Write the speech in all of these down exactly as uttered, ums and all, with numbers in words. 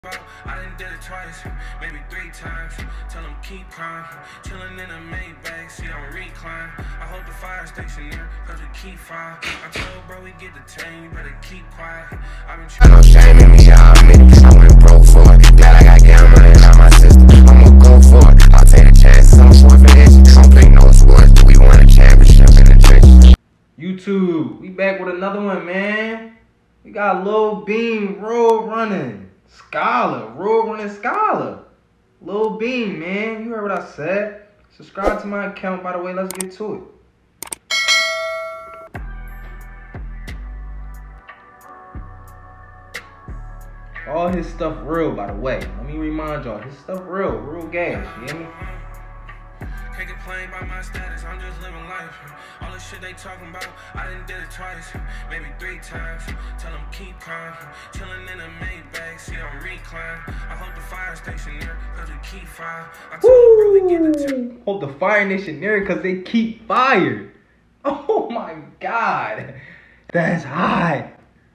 I done did it twice, maybe three times. Tell them keep calm, chillin' in a Maybach, see on recline. I hope the fire station there, cause we keep fire. I told bro we get the team, you better keep quiet. I've been trying. No shame in me, I admit it. I went broke for it. Glad I got gambling out my system. I'ma go for it. I'll take a chance. I'm swerving it. Don't play no sports. We won a championship in the trenches. YouTube, we back with another one, man. We got Lil Beam road running. Scholar, road running Scholar. Lil Beam, man. You heard what I said. Subscribe to my account, by the way. Let's get to it. All his stuff real, by the way. Let me remind y'all, his stuff real, real gas. You hear me? Can't complain about my status, I'm just living life. All the shit they talking about, I done did it twice, maybe three times. Tell them keep calm, chillin' in a Maybach, see on recline. I hope the fire station there, cause we keep fire. I told them bro we get the tip. Hope the fire nation there, cause they keep fire. Oh my God, that's hot.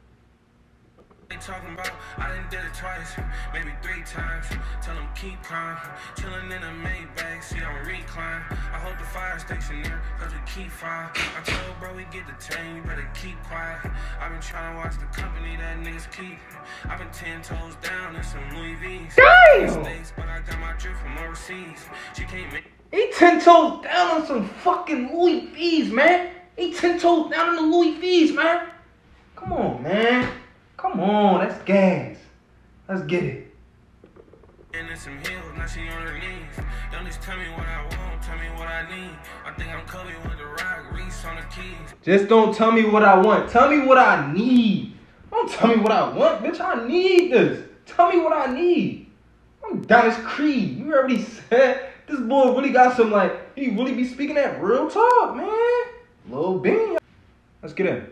They talking about, I done did it twice, maybe three times. Tell them keep calm, chillin' in a Maybach, see on recline. I hope the fire station there, cause we keep fire. I told bro we get the team, you better keep quiet. I've been trying to watch the company that niggas keep. I've been ten toes down in some Louis V's. Damn! States, but I got my drip from overseas. She can't make. He ten toes down on some fucking Louis V's, man. He ten toes down on the Louis V's, man. Come on, man. Come on, that's gas. Let's get it. And in some heels, now she on her knees. Don't just tell me what I want, tell me what I need. I think I'm Kobe with the rock, Reese on the keys. Just don't tell me what I want. Tell me what I need. Don't tell me what I want, bitch. I need this. Tell me what I need. I'm Dennis Creed. You already said this boy really got some, like, he really be speaking that real talk, man. Lil Beam. Let's get in.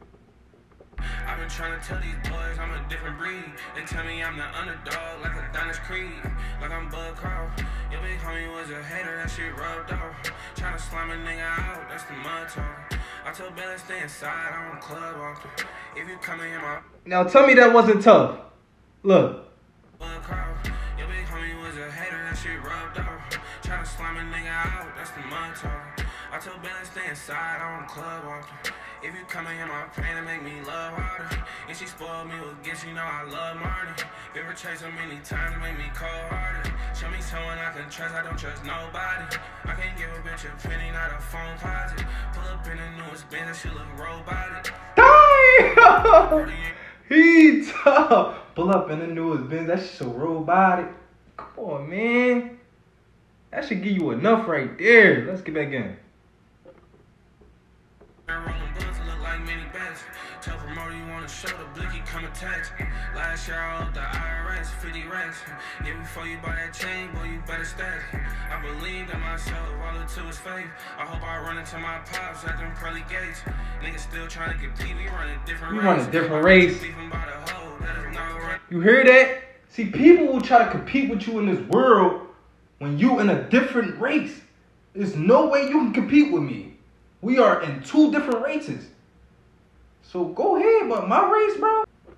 I've been trying to tell these boys I'm a different breed. They tell me I'm the underdog, like a Dennis Creed. Like I'm Bud Carl. Your big homie was a hater, that shit rubbed off. Trying to slime a nigga out, that's the mud talk. I told Bella stay inside, I don't club often. If you come in here, my Now tell me that wasn't tough. Look. Bud Carl. Your big homie was a hater, that shit rubbed off. Trying to slime a nigga out, that's the mud talk. I told Bella stay inside, I don't club often. If you come in here, my pain, it make me love harder. And she spoiled me with gifts, you know I love Marty. Been betrayed so many times, it make me cold-hearted. Show me someone I can trust, I don't trust nobody. I can't give a bitch a penny, not a phone closet. Pull up in the newest Benz, that shit look robotic. Damn! He tough. Pull up in the newest Benz, that shit so robotic. Come on, man. That should give you enough right there. Let's get back in. Tell promoter you wanna show the blicky come attach. Last year I owed the I R S fifty racks. Yeah, before you buy that chain, boy, you better stack. I believed in myself, all it took was faith. I hope I run into my pops at them pearly gates. Niggas still trying to compete, we run a different we race. run a different race. Hoe, you hear that? See, people will try to compete with you in this world when you in a different race. There's no way you can compete with me. We are in two different races. So go ahead, but my race, bro.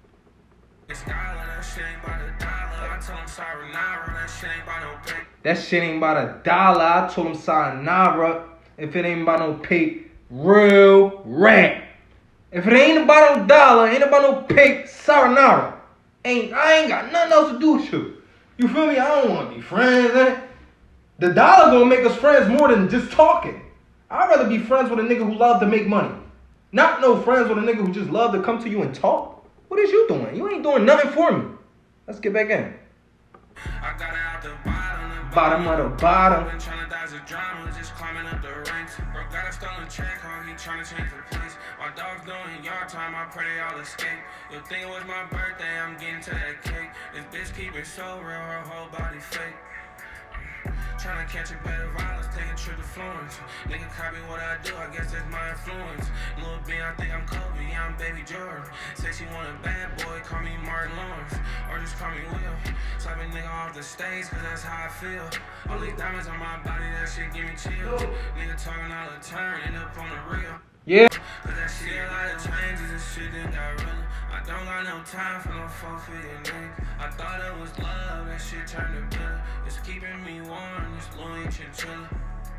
That shit ain't about a dollar. I told him sayonara. If it ain't about no pay, real rap. If it ain't about no dollar, ain't about no pay, sayonara. Ain't I ain't got nothing else to do with you. You feel me? I don't want to be friends, eh? The dollar gonna make us friends more than just talking. I'd rather be friends with a nigga who love to make money. Not no friends with a nigga who just love to come to you and talk. What is you doing? You ain't doing nothing for me. Let's get back in. I got out the bottom, the bottom of the bottom. Been trying to dodge the drama, just climbing up the ranks. Bro, got a stolen check, huh? He trying to change the place. My dog's doing yard time, I pray they all escape. You think it was my birthday, I'm getting to that cake. This bitch keep it so real, her whole body fake. Trying to catch a better violence, take a trip to Florence. Nigga copy what I do, I guess that's my influence. Lil B, I think I'm Kobe, yeah, I'm Baby Jordan. Say she want a bad boy, call me Martin Lawrence. Or just call me Will. Slapping nigga off the stage, cause that's how I feel. All these diamonds on my body, that shit give me chills. Nigga talking out of turn, end up on the real. Yeah. I see a lot of changes and shit that got real. I don't got no time for no four-figure nigga. I thought it was love, that shit turned to bitter. It's keeping me warm, this Louis Chinchilla.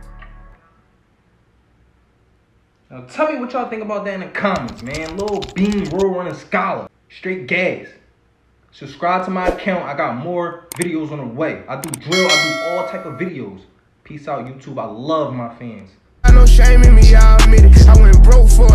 Now tell me what y'all think about that in the comments, man. Lil Bean, Road Runner Scholar. Straight gas. Subscribe to my account. I got more videos on the way. I do drill. I do all type of videos. Peace out, YouTube. I love my fans. No shame in me, I admit it. I went broke for